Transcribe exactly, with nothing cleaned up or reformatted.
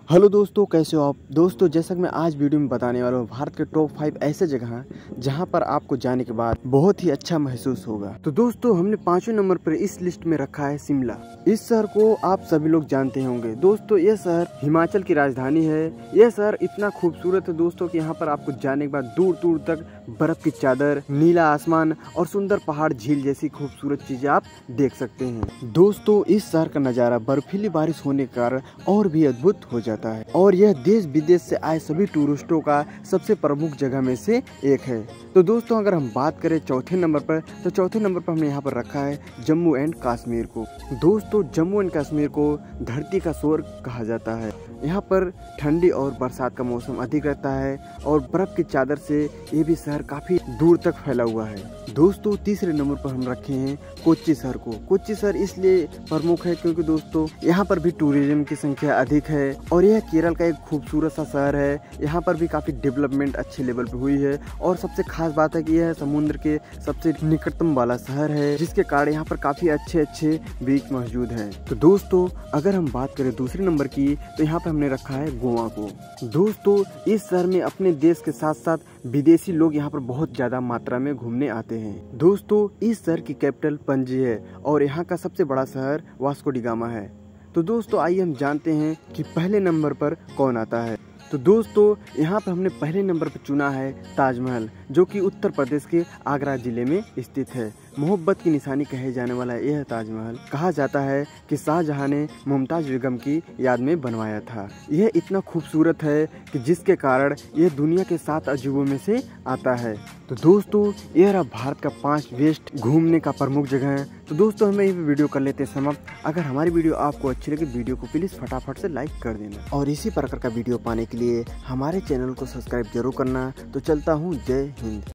Hello दोस्तों, कैसे हो आप। दोस्तों जैसा कि मैं आज वीडियो में बताने वाला हूँ भारत के टॉप फाइव ऐसे जगह हैं जहाँ पर आपको जाने के बाद बहुत ही अच्छा महसूस होगा। तो दोस्तों हमने पांचवें नंबर पर इस लिस्ट में रखा है शिमला। इस शहर को आप सभी लोग जानते होंगे। दोस्तों यह शहर हिमाचल की राजधानी है। यह शहर इतना खूबसूरत है दोस्तों कि यहाँ पर आपको जाने के बाद दूर दूर तक बर्फ की चादर, नीला आसमान और सुंदर पहाड़, झील जैसी खूबसूरत चीजें आप देख सकते हैं। दोस्तों इस शहर का नजारा बर्फीली बारिश होने के कारण और भी अद्भुत हो जाता है और यह देश विदेश से आए सभी टूरिस्टों का सबसे प्रमुख जगह में से एक है। तो दोस्तों अगर हम बात करें चौथे नंबर पर, तो चौथे नंबर पर हमने यहाँ पर रखा है जम्मू एंड कश्मीर को। दोस्तों जम्मू एंड कश्मीर को धरती का स्वर्ग कहा जाता है। यहाँ पर ठंडी और बरसात का मौसम अधिक रहता है और बर्फ की चादर से ये भी शहर काफी दूर तक फैला हुआ है। दोस्तों तीसरे नंबर पर हम रखे हैं कोच्चि शहर को। कोच्चि शहर इसलिए प्रमुख है क्योंकि दोस्तों यहाँ पर भी टूरिज्म की संख्या अधिक है और यह केरल का एक खूबसूरत सा शहर है। यहाँ पर भी काफी डेवलपमेंट अच्छे लेवल पे हुई है और सबसे खास बात है कि यह समुद्र के सबसे निकटतम वाला शहर है, जिसके कारण यहाँ पर काफी अच्छे अच्छे बीच मौजूद हैं। तो दोस्तों अगर हम बात करें दूसरे नंबर की, तो यहाँ पर हमने रखा है गोवा को। दोस्तों इस शहर में अपने देश के साथ साथ विदेशी लोग यहाँ पर बहुत ज्यादा मात्रा में घूमने आते हैं। दोस्तों इस शहर की कैपिटल पणजी है और यहाँ का सबसे बड़ा शहर वास्को डी गामा है। तो दोस्तों आइए हम जानते हैं कि पहले नंबर पर कौन आता है। तो दोस्तों यहाँ पर हमने पहले नंबर पर चुना है ताजमहल, जो कि उत्तर प्रदेश के आगरा जिले में स्थित है। मोहब्बत की निशानी कहे जाने वाला यह ताजमहल कहा जाता है कि शाहजहां ने मुमताज बेगम की याद में बनवाया था। यह इतना खूबसूरत है कि जिसके कारण यह दुनिया के सात अजूबों में से आता है। तो दोस्तों यह रहा भारत का पांच बेस्ट घूमने का प्रमुख जगह है। तो दोस्तों हमें ये वीडियो कर लेते हैं समाप्त। अगर हमारी वीडियो आपको अच्छी लगे, वीडियो को प्लीज फटाफट से लाइक कर देना और इसी प्रकार का वीडियो पाने के लिए हमारे चैनल को सब्सक्राइब जरूर करना। तो चलता हूँ, जय हिंद।